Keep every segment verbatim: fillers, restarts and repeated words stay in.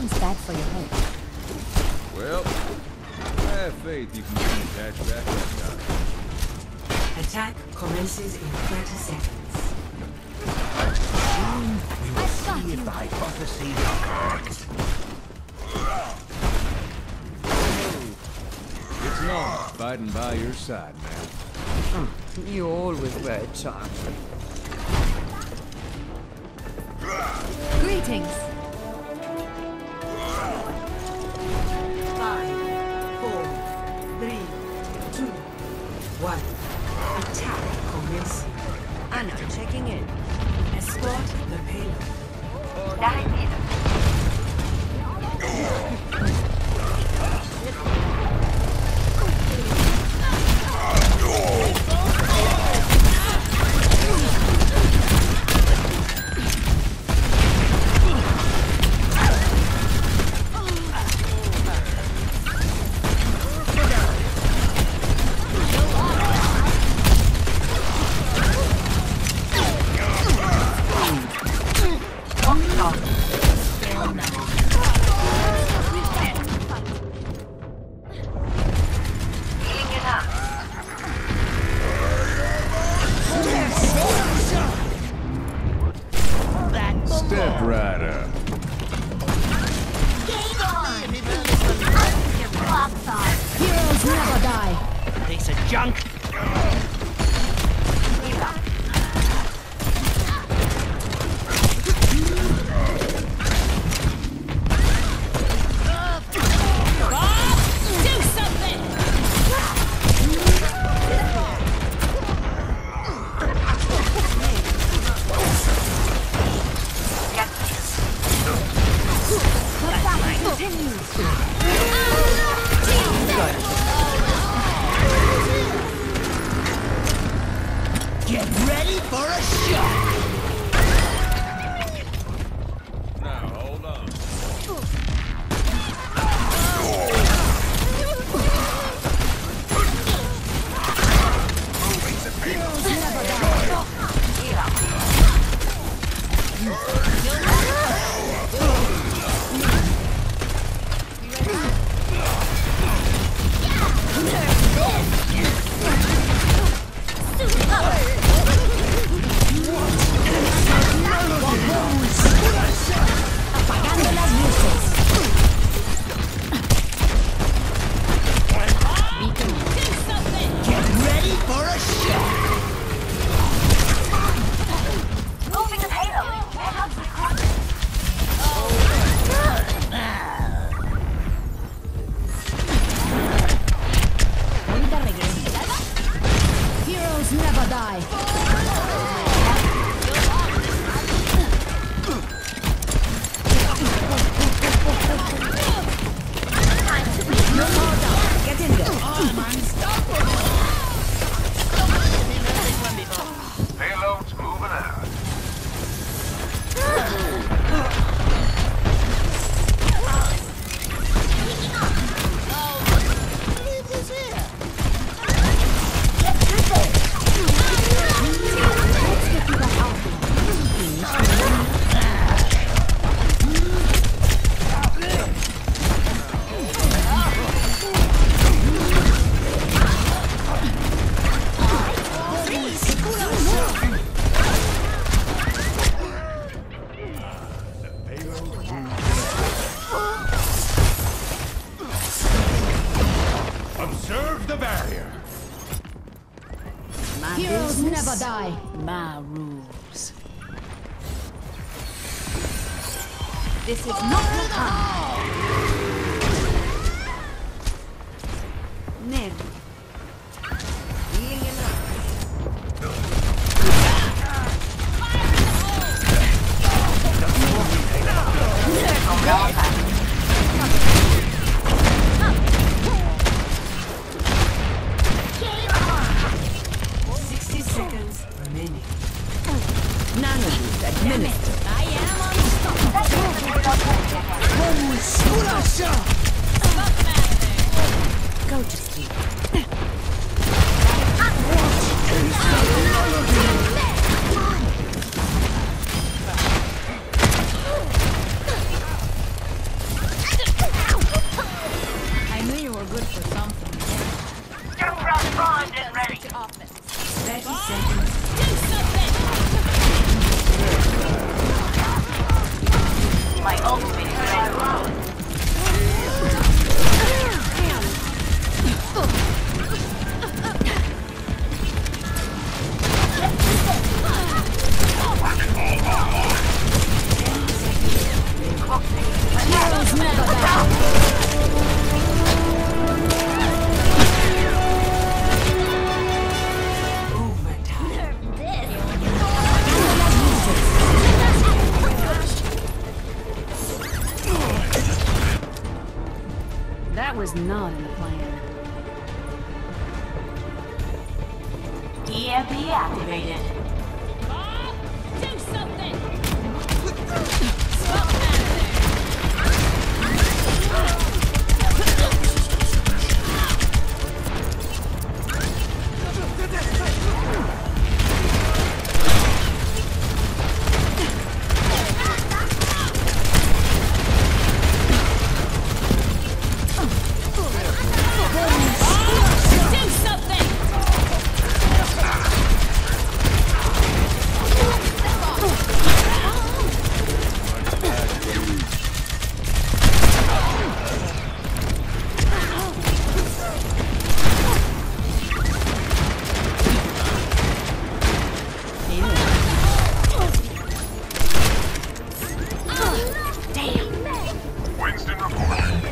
Nothing's bad for your head. Well, I have faith you can get me patched back that time. Attack commences in thirty seconds. We will see if the hypotheses are correct. It's long fighting by your side, man. You always wear a charm. Greetings. Five, four, three, two, one. Attack commencing. Anna, checking in. Escort the payload. Step right up. Heroes never die. Piece of junk. Do something! Get ready for a shot. Now, hold on. Apagando las luces. Get ready for a shot. Moving the payload. Payload's recorded. Ahorita regresa. Heroes never die. Get in there. Payload's moving out. Observe the barrier. My Heroes business, never die. my rules. This is not the time. Never. Sixty seconds remaining. None of these administered. I am unstoppable. Shoot us, shot. Go to sleep. offense. thirty seconds. Do something! My ultimate is ready. Heroes never die. That was not in the plan. E M P activated. Bob, do something! Swap out of there! Do something! Winston reporting.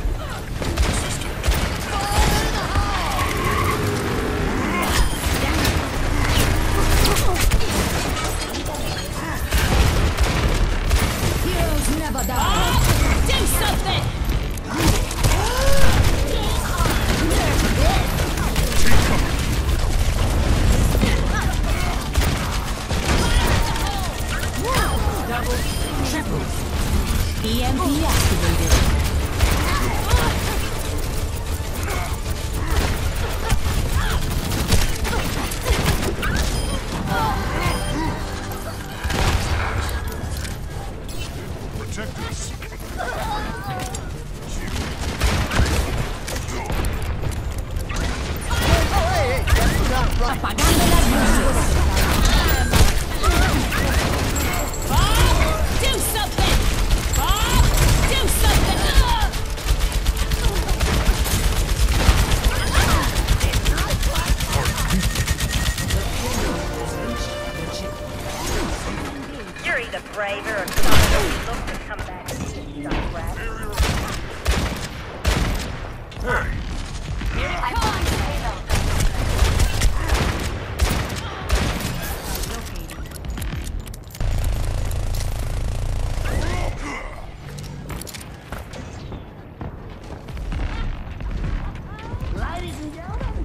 Heroes never die. Do something! E M P activated. Protect us. Apagando las luces. Bob, do something! Bob, do something! You're either braver or not. Look to come back. Stop rat. Hey, I found the payload. Ladies and gentlemen,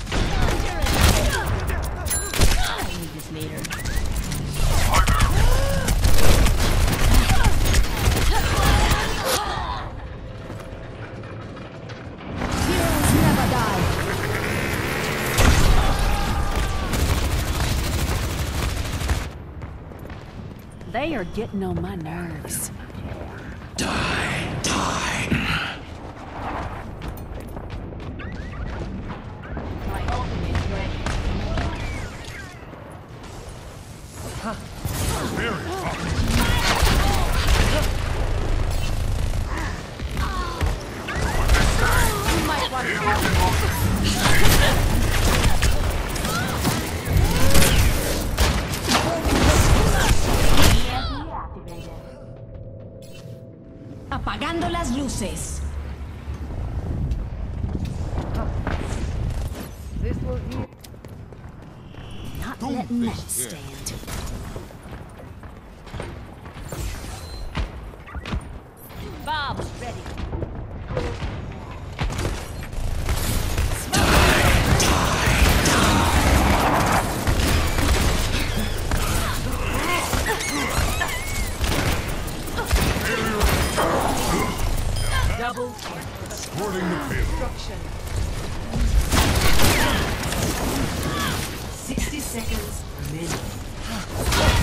I need this later. Heroes never die. They are getting on my nerves. my ultimate is ready. very popular. You might want to Apagando las luces. Not Don't letting that think, yeah. stand. Bob's ready. Double Escorting the payload. destruction. sixty seconds remaining.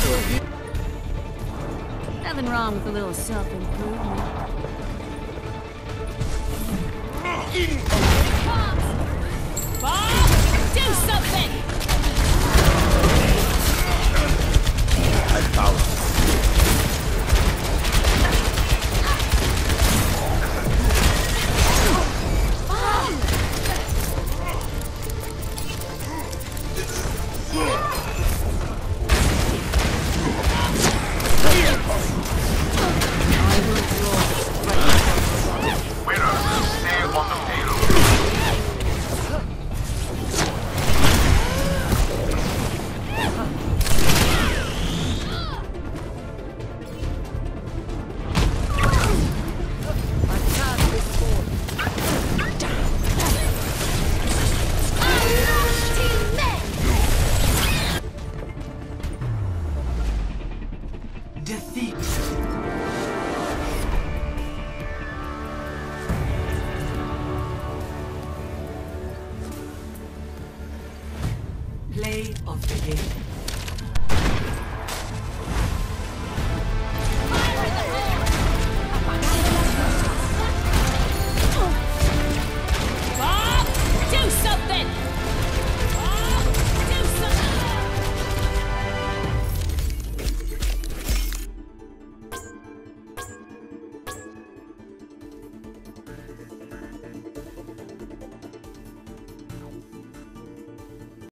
Nothing wrong with a little self-improvement. Bob, do something! I power. Defeat. Play of the game.